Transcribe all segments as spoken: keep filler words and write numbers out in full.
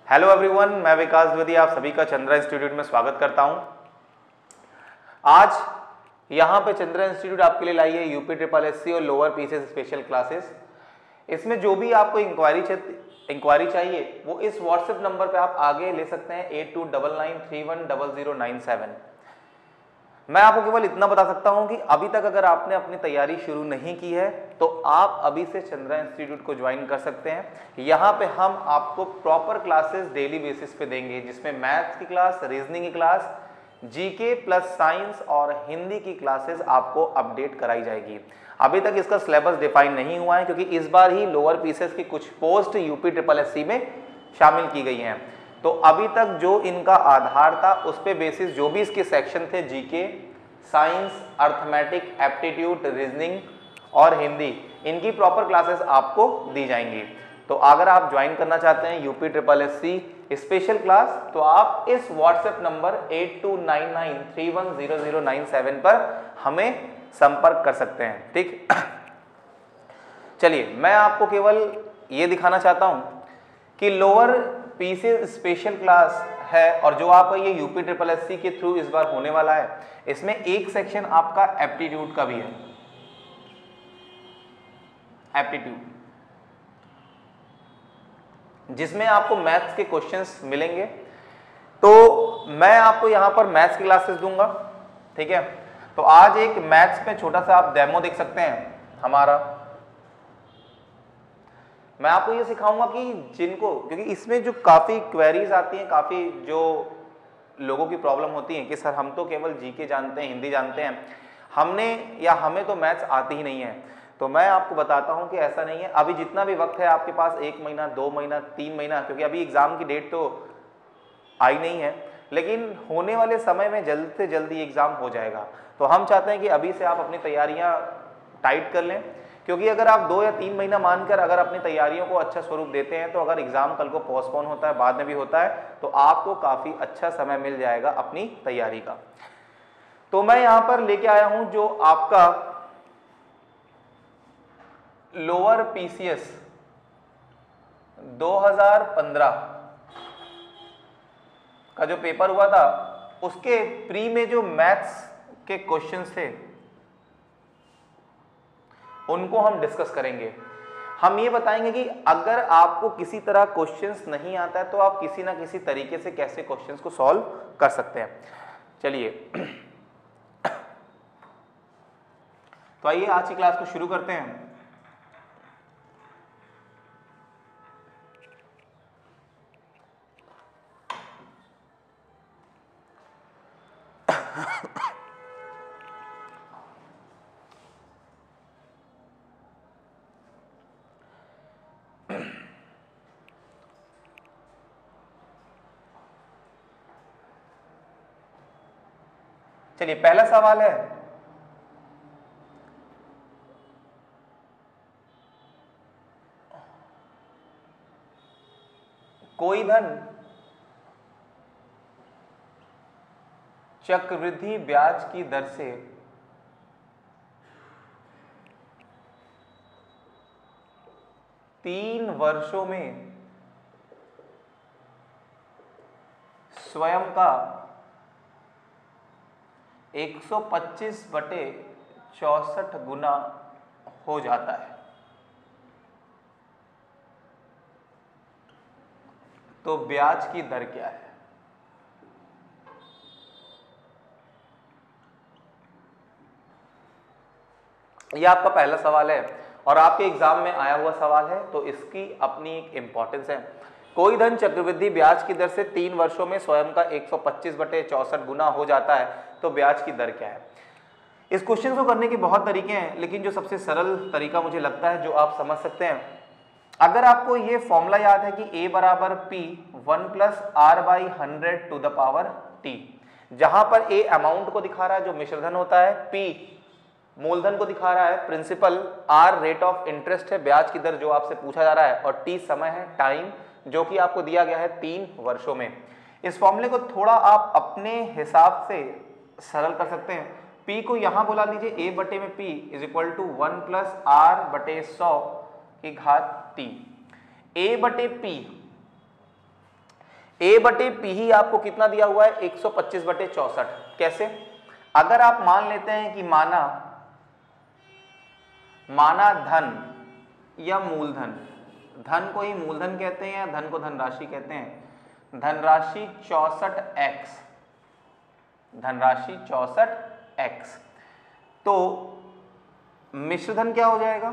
Hello everyone, मैं विकास द्विवेदी आप सभी का चंद्रा इंस्टीट्यूट में स्वागत करता हूं। आज यहां पे चंद्रा इंस्टीट्यूट आपके लिए लाई है यूपी ट्रिपल एस सी और लोअर पीसीएस स्पेशल क्लासेस। इसमें जो भी आपको इंक्वायरी इंक्वायरी चाहिए वो इस व्हाट्सएप नंबर पे आप आगे ले सकते हैं eight two double nine three one double zero nine seven. मैं आपको केवल इतना बता सकता हूं कि अभी तक अगर आपने अपनी तैयारी शुरू नहीं की है तो आप अभी से चंद्रा इंस्टीट्यूट को ज्वाइन कर सकते हैं। यहाँ पे हम आपको प्रॉपर क्लासेस डेली बेसिस पे देंगे, जिसमें मैथ्स की क्लास, रीजनिंग की क्लास, जीके प्लस साइंस और हिंदी की क्लासेस आपको अपडेट कराई जाएगी। अभी तक इसका सिलेबस डिफाइन नहीं हुआ है क्योंकि इस बार ही लोअर पीसीएस की कुछ post UP triple S C में शामिल की गई हैं। तो अभी तक जो इनका आधार था उस पे बेसिस जो भी इसके सेक्शन थे, GK, science, arithmetic, aptitude, reasoning और हिंदी, इनकी प्रॉपर क्लासेस आपको दी जाएंगी। तो अगर आप ज्वाइन करना चाहते हैं UP triple S C special class तो आप इस WhatsApp number eight two nine nine three one zero zero nine seven पर हमें संपर्क कर सकते हैं। ठीक, चलिए मैं आपको केवल ये दिखाना चाहता हूं कि लोअर पीसीएस स्पेशल क्लास है और जो आपका ये यूपी ट्रिपल एस सी के थ्रू इस बार होने वाला है, इसमें एक सेक्शन आपका एप्टीट्यूड का भी है। एप्टीट्यूड जिसमें आपको मैथ्स के क्वेश्चंस मिलेंगे। तो मैं आपको यहां पर मैथ्स की क्लासेस दूंगा। ठीक है, तो आज एक मैथ्स में छोटा सा आप डेमो देख सकते हैं हमारा। मैं आपको ये सिखाऊंगा कि जिनको, क्योंकि इसमें जो काफ़ी क्वेरीज आती हैं, काफ़ी जो लोगों की प्रॉब्लम होती है कि सर हम तो केवल जीके जानते हैं, हिंदी जानते हैं, हमने या हमें तो मैथ्स आती ही नहीं है। तो मैं आपको बताता हूं कि ऐसा नहीं है। अभी जितना भी वक्त है आपके पास, एक महीना, दो महीना, तीन महीना, क्योंकि अभी एग्ज़ाम की डेट तो आई नहीं है, लेकिन होने वाले समय में जल्द से जल्दी एग्ज़ाम हो जाएगा। तो हम चाहते हैं कि अभी से आप अपनी तैयारियाँ टाइट कर लें, क्योंकि अगर आप दो या तीन महीना मानकर अगर अपनी तैयारियों को अच्छा स्वरूप देते हैं तो अगर एग्जाम कल को पोस्टपोन होता है, बाद में भी होता है, तो आपको काफ़ी अच्छा समय मिल जाएगा अपनी तैयारी का। तो मैं यहां पर लेके आया हूं जो आपका लोअर पीसीएस दो हज़ार पंद्रह का जो पेपर हुआ था उसके प्री में जो मैथ्स के क्वेश्चंस थे उनको हम डिस्कस करेंगे। हम ये बताएंगे कि अगर आपको किसी तरह क्वेश्चंस नहीं आता है तो आप किसी ना किसी तरीके से कैसे क्वेश्चंस को सॉल्व कर सकते हैं। चलिए तो आइए आज की क्लास को शुरू करते हैं। चलिए पहला सवाल है, कोई धन चक्रवृद्धि ब्याज की दर से तीन वर्षों में स्वयं का एक सौ पच्चीस बटे चौसठ गुना हो जाता है, तो ब्याज की दर क्या है? यह आपका पहला सवाल है और आपके एग्जाम में आया हुआ सवाल है, तो इसकी अपनी एक इंपॉर्टेंस है। कोई धन चक्रवृद्धि ब्याज की दर से तीन वर्षों में स्वयं का एक सौ पच्चीस बटे चौसठ गुना हो जाता है, तो ब्याज की दर क्या है? इस क्वेश्चन को करने के बहुत तरीके हैं, लेकिन जो सबसे सरल तरीका मुझे लगता है जो आप समझ सकते हैं, अगर आपको ये फॉर्मूला याद है कि a बराबर p one plus r by hundred to the power t, जहां पर a अमाउंट को दिखा रहा है जो मिश्रधन होता है, p मूलधन को दिखा रहा है principal, r rate of interest है ब्याज की दर जो आपसे पूछा जा रहा है, और t समय है टाइम जो कि आपको दिया गया है तीन वर्षों में। इस फॉर्मूले को थोड़ा आप अपने हिसाब से सरल कर सकते हैं। p को यहां बुला लीजिए, a बटे में p is equal to one plus r बटे सौ की घात t। a बटे p ए बटे पी ही आपको कितना दिया हुआ है, एक सौ पच्चीस बटे चौसठ। कैसे? अगर आप मान लेते हैं कि माना माना धन या मूलधन, धन को ही मूलधन कहते हैं या धन को धनराशि कहते हैं, धनराशि चौसठ एक्स, धनराशि चौसठ एक्स, तो मिश्रधन क्या हो जाएगा?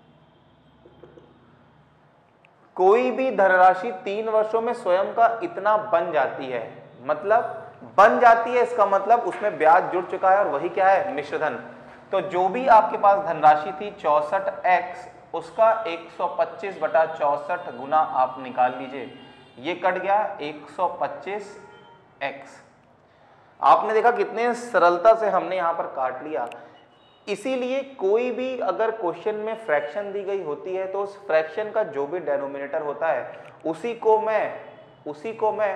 कोई भी धनराशि तीन वर्षों में स्वयं का इतना बन जाती है, मतलब बन जाती है, इसका मतलब उसमें ब्याज जुड़ चुका है और वही क्या है, मिश्रधन। तो जो भी आपके पास धनराशि थी चौसठ एक्स, उसका एक सौ पच्चीस बटा चौसठ गुना आप निकाल लीजिए, ये कट गया एक सौ पच्चीस एक्स। आपने देखा कितने सरलता से हमने यहां पर काट लिया। इसीलिए कोई भी अगर क्वेश्चन में फ्रैक्शन दी गई होती है तो उस फ्रैक्शन का जो भी डेनोमिनेटर होता है उसी को मैं उसी को मैं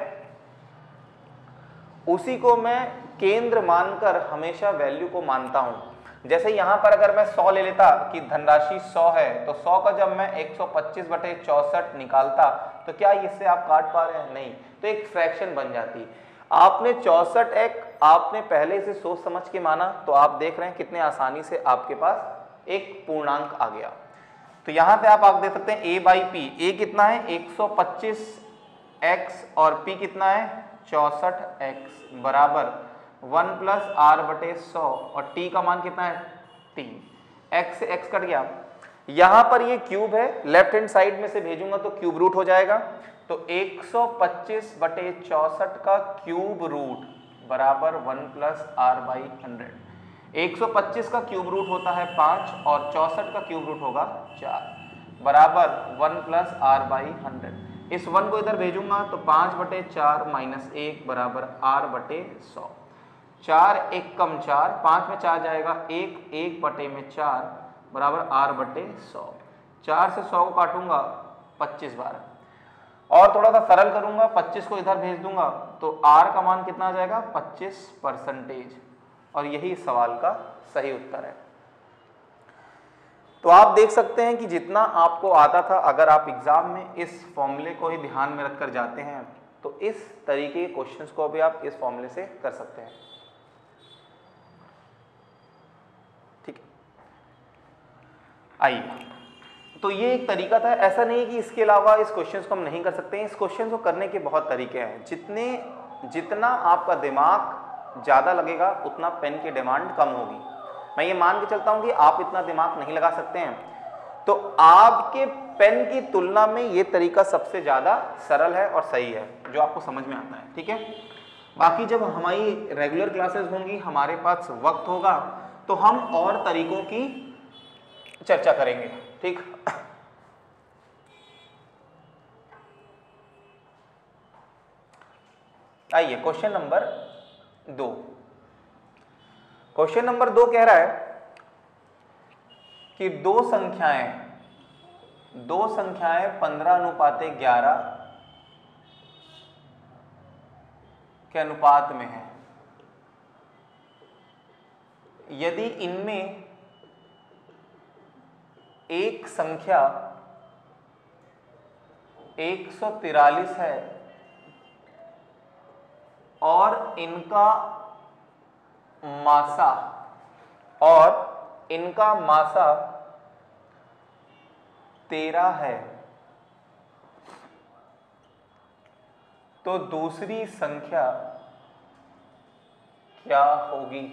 उसी को मैं केंद्र मानकर हमेशा वैल्यू को मानता हूं। जैसे यहां पर अगर मैं सौ ले लेता कि धनराशि सौ है, तो सौ का जब मैं एक सौ पच्चीस बटे चौसठ निकालता तो क्या इससे आप काट पा रहे हैं? नहीं, तो एक फ्रैक्शन बन जाती। आपने चौसठ एक आपने पहले से सोच समझ के माना, तो आप देख रहे हैं कितने आसानी से आपके पास एक पूर्णांक आ गया। तो यहां पे आप आप देख सकते हैं a बाई पी, ए कितना है एक सौ पच्चीस एक्स और p कितना है चौसठ एक्स बराबर वन प्लस आर बटे सौ, और t का मान कितना है तीन, x से x कट गया। यहां पर ये क्यूब है, लेफ्ट हैंड साइड में से भेजूंगा तो क्यूब रूट हो जाएगा, तो एक सौ पच्चीस बटे चौसठ का क्यूब रूट बराबर one plus r by hundred. एक सौ पच्चीस का क्यूब रूट होता है पाँच और चौसठ का क्यूब रूट होगा चार बराबर one plus r by hundred. इस वन को इधर भेजूंगा तो पाँच बटे चार माइनस एक बराबर आर बटे सौ। चार एक कम चार, पाँच में चार जाएगा एक, एक बटे में चार बराबर आर बटे सौ। चार से सौ को काटूंगा पच्चीस बार, और थोड़ा सा सरल करूंगा, पच्चीस को इधर भेज दूंगा तो r का मान कितना आ जाएगा पच्चीस परसेंटेज, और यही इस सवाल का सही उत्तर है। तो आप देख सकते हैं कि जितना आपको आता था, अगर आप एग्जाम में इस फॉर्मूले को ही ध्यान में रखकर जाते हैं तो इस तरीके के क्वेश्चंस को भी आप इस फॉर्मूले से कर सकते हैं। ठीक है, आइए, तो ये एक तरीका था। ऐसा नहीं कि इसके अलावा इस क्वेश्चंस को हम नहीं कर सकते हैं, इस क्वेश्चन को करने के बहुत तरीके हैं। जितने जितना आपका दिमाग ज़्यादा लगेगा उतना पेन की डिमांड कम होगी। मैं ये मान के चलता हूँ कि आप इतना दिमाग नहीं लगा सकते हैं, तो आपके पेन की तुलना में ये तरीका सबसे ज़्यादा सरल है और सही है, जो आपको समझ में आता है। ठीक है, बाकी जब हमारी रेगुलर क्लासेस होंगी, हमारे पास वक्त होगा, तो हम और तरीकों की चर्चा करेंगे। ठीक, आइए क्वेश्चन नंबर दो। क्वेश्चन नंबर दो कह रहा है कि दो संख्याएं दो संख्याएं पंद्रह अनुपाते ग्यारह के अनुपात में है। यदि इनमें एक संख्या एक सौ तिरालीस है और इनका मासा और इनका मासा तेरह है, तो दूसरी संख्या क्या होगी?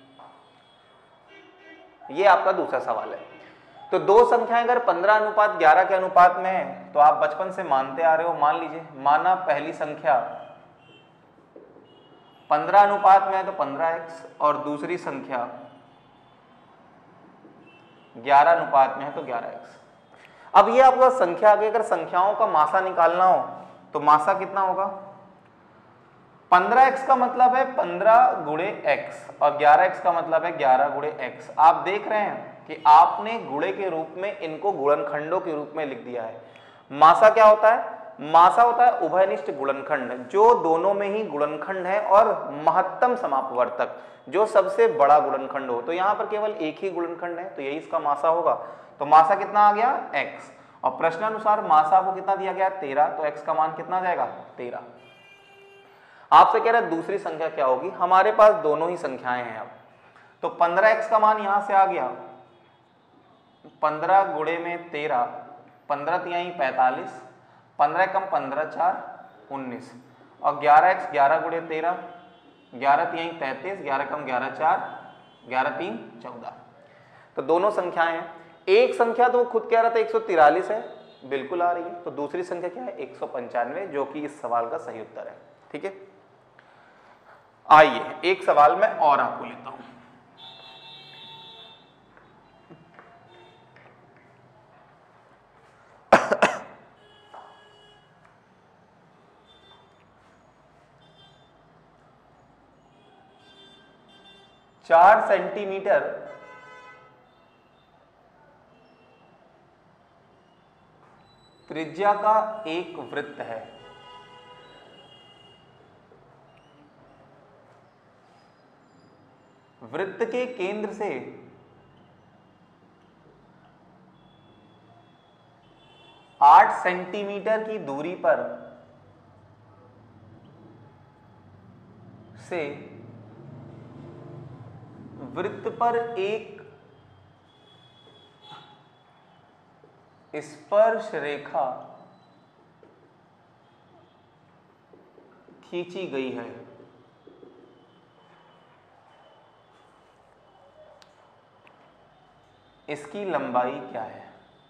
ये आपका दूसरा सवाल है। तो दो संख्याएं अगर पंद्रह अनुपात ग्यारह के अनुपात में है, तो आप बचपन से मानते आ रहे हो, मान लीजिए, माना पहली संख्या पंद्रह अनुपात में है तो पंद्रह एक्स, और दूसरी संख्या ग्यारह अनुपात में है तो ग्यारह एक्स। अब ये आपका संख्या आगे, अगर संख्याओं का मासा निकालना हो तो मासा कितना होगा? पंद्रह एक्स का मतलब है पंद्रह गुणे एक्स और ग्यारह एक्स का मतलब है ग्यारह गुणे एक्स। आप देख रहे हैं कि आपने गुणे के रूप में इनको गुणनखंडों के रूप में लिख दिया है। मासा क्या होता है? मासा होता है उभयनिष्ठ गुणनखंड, जो दोनों में ही गुणनखंड है, और महत्तम समापवर्तक, जो सबसे बड़ा गुणनखंड हो। तो यहाँ पर केवल एक ही गुणनखंड है, तो यही इसका मासा होगा। तो मासा कितना आ गया? एक्स। और प्रश्नानुसार मासा को कितना दिया गया? तेरह, तो एक्स का मान कितना आ जाएगा? तेरह। आपसे कह रहा है दूसरी संख्या क्या होगी, हमारे पास दोनों ही संख्याएं हैं अब, तो पंद्रह एक्स का मान यहां से आ गया, पंद्रह गुणे में तेरह, पंद्रह तिहाई पैंतालीस, पंद्रह कम पंद्रह चार उन्नीस, और ग्यारह एक्स ग्यारह गुणे तेरह, ग्यारह तिहाई तैंतीस, ग्यारह कम ग्यारह चार, ग्यारह तीन चौदह। तो दोनों संख्याएं हैं। एक संख्या तो खुद कह रहा था एक सौ तिरालीस है, बिल्कुल आ रही है, तो दूसरी संख्या क्या है एक सौ पंचानवे, जो कि इस सवाल का सही उत्तर है। ठीक है, आइए एक सवाल मैं और आपको लेता हूं। चार सेंटीमीटर त्रिज्या का एक वृत्त है, वृत्त के केंद्र से आठ सेंटीमीटर की दूरी पर से वृत्त पर एक स्पर्श रेखा खींची गई है। इसकी लंबाई क्या है?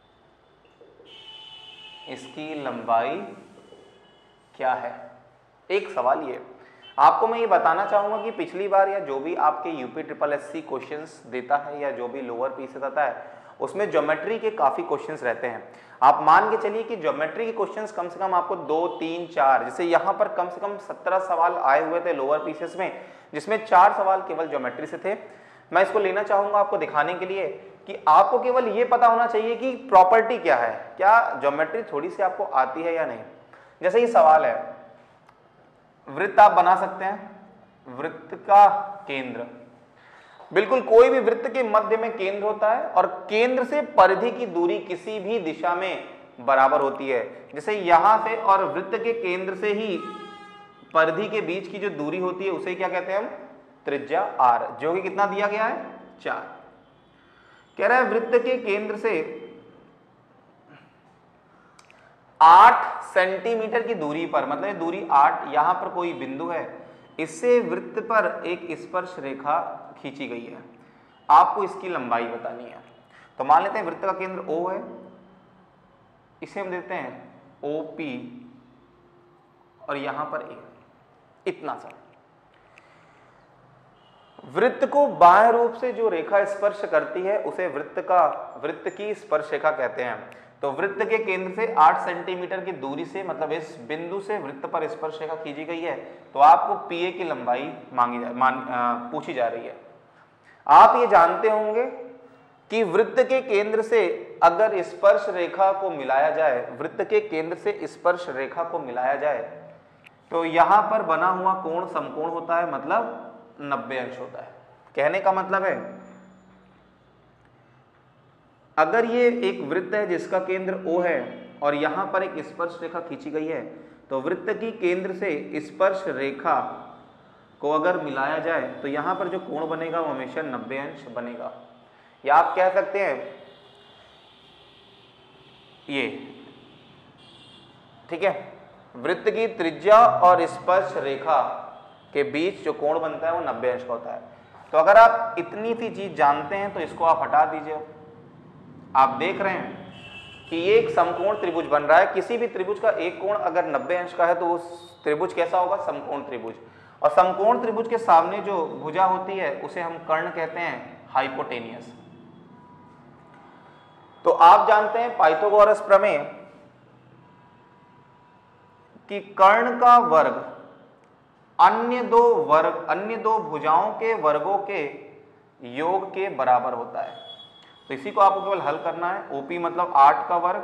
इसकी लंबाई क्या है? एक सवाल ये आपको मैं ये बताना चाहूंगा कि पिछली बार या जो भी आपके UP triple S C questions देता है या जो भी लोअर पी से आता है उसमें ज्योमेट्री के काफी क्वेश्चंस रहते हैं। आप मान के चलिए कि ज्योमेट्री के क्वेश्चंस कम से कम आपको दो तीन चार, जैसे यहाँ पर कम से कम सत्रह सवाल आए हुए थे लोअर पीसेस में, जिसमें चार सवाल केवल ज्योमेट्री से थे। मैं इसको लेना चाहूंगा आपको दिखाने के लिए कि आपको केवल ये पता होना चाहिए कि प्रॉपर्टी क्या है, क्या ज्योमेट्री थोड़ी सी आपको आती है या नहीं। जैसे ये सवाल है, वृत्त आप बना सकते हैं, वृत्त का केंद्र, बिल्कुल कोई भी वृत्त के मध्य में केंद्र होता है और केंद्र से परिधि की दूरी किसी भी दिशा में बराबर होती है। जैसे यहां से और वृत्त के केंद्र से ही परिधि के बीच की जो दूरी होती है उसे क्या कहते हैं हम? त्रिज्या आर, जो कि कितना दिया गया है? चार। कह रहा है वृत्त के केंद्र से आठ सेंटीमीटर की दूरी पर, मतलब दूरी आठ, यहां पर कोई बिंदु है, इससे वृत्त पर एक स्पर्श रेखा खींची गई है। आपको इसकी लंबाई बतानी है। तो मान लेते हैं वृत्त का केंद्र O है, इसे हम देते हैं O P और यहां पर A, इतना सा। वृत्त को बाह्य रूप से जो रेखा स्पर्श करती है उसे वृत्त का वृत्त की स्पर्श रेखा कहते हैं। तो वृत्त के केंद्र से आठ सेंटीमीटर की दूरी से, मतलब इस बिंदु से वृत्त पर स्पर्श रेखा खींची गई है, तो आपको पी ए की लंबाई मांगी जा मान आ, पूछी जा रही है। आप ये जानते होंगे कि वृत्त के केंद्र से अगर स्पर्श रेखा को मिलाया जाए, वृत्त के केंद्र से स्पर्श रेखा को मिलाया जाए तो यहां पर बना हुआ कोण समकोण होता है, मतलब नब्बे अंश होता है। कहने का मतलब है अगर ये एक वृत्त है जिसका केंद्र O है और यहां पर एक स्पर्श रेखा खींची गई है, तो वृत्त की केंद्र से स्पर्श रेखा को अगर मिलाया जाए तो यहां पर जो कोण बनेगा वो हमेशा नब्बे अंश बनेगा। या आप कह सकते हैं ये, ठीक है, वृत्त की त्रिज्या और स्पर्श रेखा के बीच जो कोण बनता है वो नब्बे अंश का होता है। तो अगर आप इतनी सी चीज जानते हैं तो इसको आप हटा दीजिए। आप देख रहे हैं कि ये एक समकोण त्रिभुज बन रहा है। किसी भी त्रिभुज का एक कोण अगर नब्बे अंश का है तो वो त्रिभुज कैसा होगा? समकोण त्रिभुज। और समकोण त्रिभुज के सामने जो भुजा होती है उसे हम कर्ण कहते हैं, हाइपोटेनियस। तो आप जानते हैं पाइथागोरस प्रमेय कि कर्ण का वर्ग अन्य दो वर्ग अन्य दो भुजाओं के वर्गों के योग के बराबर होता है। तो इसी को आपको केवल हल करना है। O P मतलब आठ का वर्ग,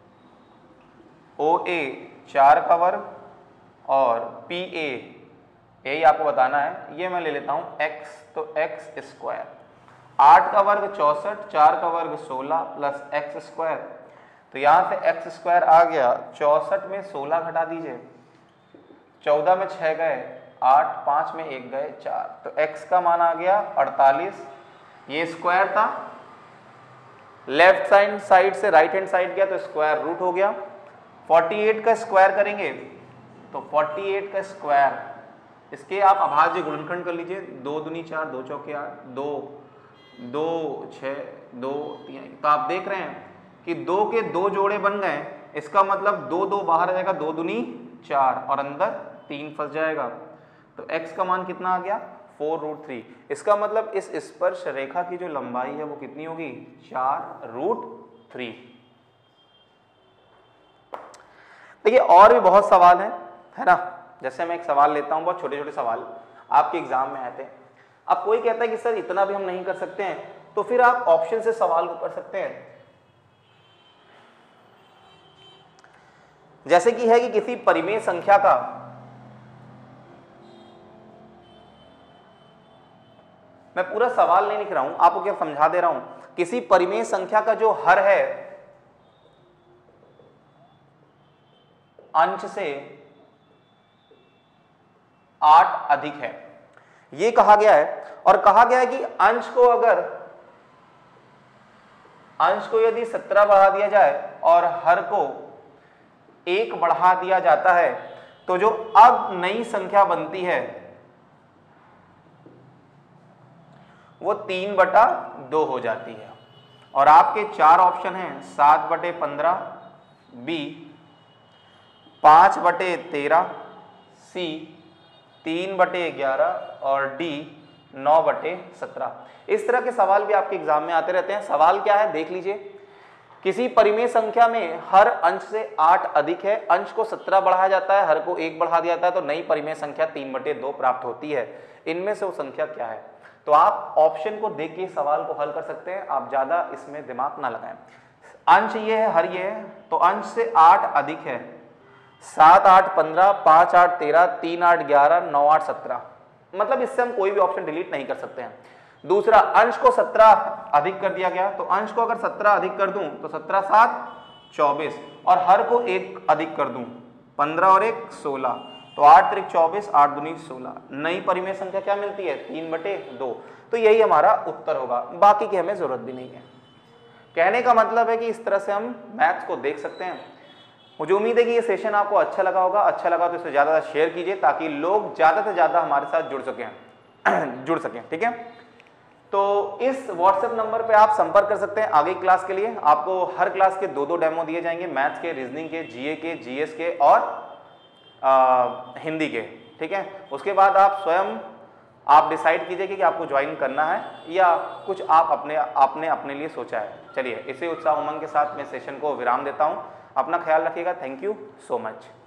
O A चार का वर्ग और P A यही आपको बताना है। ये मैं ले लेता हूं x, तो x स्क्वायर, आठ का वर्ग चौसठ, चार का वर्ग सोलह प्लस एक्स स्क्वायर। तो यहां से x स्क्वायर आ गया, चौसठ में सोलह घटा दीजिए चौदह में छः गए आठ, पाँच में एक गए चार, तो x का मान आ गया अड़तालीस। ये स्क्वायर था, लेफ्ट साइड साइड से राइट हैंड साइड गया तो स्क्वायर रूट हो गया। अड़तालीस का स्क्वायर करेंगे तो अड़तालीस का स्क्वायर, इसके आप अभाज्य गुणनखंड कर लीजिए, दो दूनी चार, दो चौके आठ, दो दो छः, दो तीन, तो आप देख रहे हैं कि दो के दो जोड़े बन गए, इसका मतलब दो दो बाहर आ जाएगा, दो दूनी चार और अंदर तीन फंस जाएगा। तो x का मान कितना आ गया फोर रूट थ्री। इसका मतलब इस स्पर्श रेखा की जो लंबाई है वो कितनी होगी, चार रूट थ्री। देखिए और भी बहुत सवाल हैं, है ना। जैसे मैं एक सवाल लेता हूं, बहुत छोटे छोटे सवाल आपके एग्जाम में आते हैं। अब कोई कहता है कि सर इतना भी हम नहीं कर सकते हैं, तो फिर आप ऑप्शन से सवाल को कर सकते हैं। जैसे कि है कि किसी परिमेय संख्या का मैं पूरा सवाल नहीं लिख रहा हूं, आपको क्या समझा दे रहा हूं, किसी परिमेय संख्या का जो हर है अंश से आठ अधिक है, ये कहा गया है। और कहा गया है कि अंश को अगर अंश को यदि सत्रह बढ़ा दिया जाए और हर को एक बढ़ा दिया जाता है तो जो अब नई संख्या बनती है वो तीन बटा दो हो जाती है। और आपके चार ऑप्शन हैं, सात बटे पंद्रह, बी पांच बटे तेरह, सी तीन बटे ग्यारह और डी नौ बटे सत्रह। इस तरह के सवाल भी आपके एग्जाम में आते रहते हैं। सवाल क्या है देख लीजिए, किसी परिमेय संख्या में हर अंश से आठ अधिक है, अंश को सत्रह बढ़ाया जाता है, हर को एक बढ़ा दिया जाता है, तो नई परिमेय संख्या तीन बटे दो प्राप्त होती है। इनमें से वो संख्या क्या है? तो आप ऑप्शन को देख के सवाल को हल कर सकते हैं, आप ज्यादा इसमें दिमाग ना लगाएं। अंश ये है, हर ये है, तो अंश से आठ अधिक है, सात आठ पंद्रह, पांच आठ तेरह, तीन आठ ग्यारह, नौ आठ सत्रह, मतलब इससे हम कोई भी ऑप्शन डिलीट नहीं कर सकते हैं। दूसरा, अंश को सत्रह अधिक कर दिया गया, तो अंश को अगर सत्रह अधिक कर दूं तो सत्रह सात चौबीस, और हर को एक अधिक कर दूं, पंद्रह और एक सोलह, तो आठ त्रिक चौबीस, आठ दूनी सोलह। नई परिमेय संख्या क्या मिलती है? तीन बटे दो। तो यही हमारा उत्तर होगा, बाकी की हमें जरूरत भी नहीं है। कहने का मतलब है कि इस तरह से हम मैथ्स को देख सकते हैं। मुझे उम्मीद है कि ये सेशन आपको अच्छा लगा होगा। अच्छा लगा तो इसे ज़्यादा से शेयर कीजिए ताकि लोग ज़्यादा से ज़्यादा हमारे साथ जुड़ सकें जुड़ सकें ठीक है। तो इस व्हाट्सएप नंबर पे आप संपर्क कर सकते हैं आगे क्लास के लिए। आपको हर क्लास के दो दो डेमो दिए जाएंगे, मैथ्स के, रीजनिंग के, जीए के, जीएस के और आ, हिंदी के, ठीक है। उसके बाद आप स्वयं आप डिसाइड कीजिए कि आपको ज्वाइन करना है या कुछ आप अपने आपने अपने लिए सोचा है। चलिए, इसी उत्साह उमंग के साथ मैं सेशन को विराम देता हूं। अपना ख्याल रखिएगा। Thank you so much.